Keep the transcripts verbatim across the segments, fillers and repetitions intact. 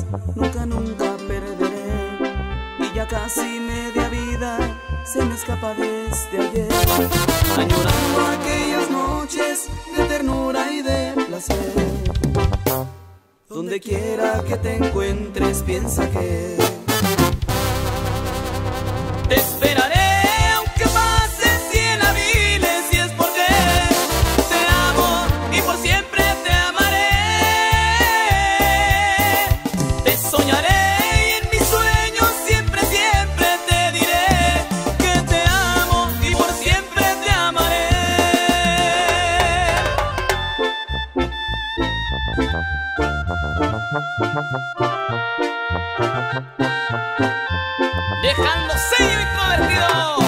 nunca, nunca perderé. Y ya casi media vida se me escapa desde ayer, añorando aquellas noches de ternura y de placer. Donde quiera que te encuentres, piensa que te esperaré. Dejando sello introvertido.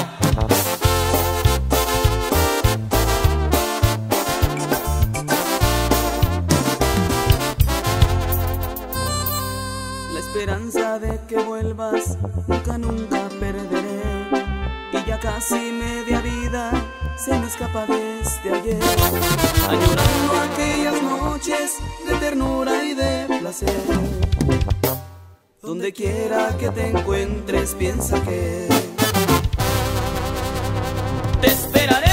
La esperanza de que vuelvas nunca, nunca perderé. Y ya casi media vida se me escapa desde ayer, añorando aquellas noches de ternura y de placer. Donde quiera que te encuentres, piensa que te esperaré.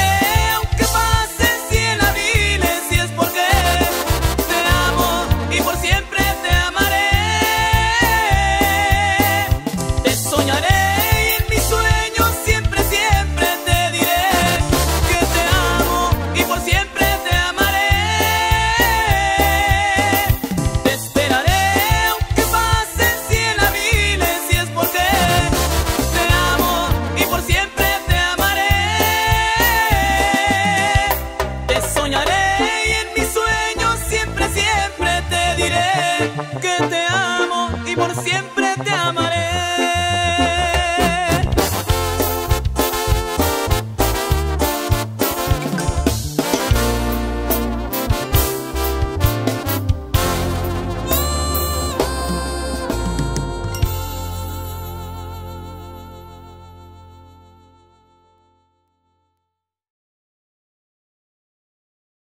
Que te amo y por siempre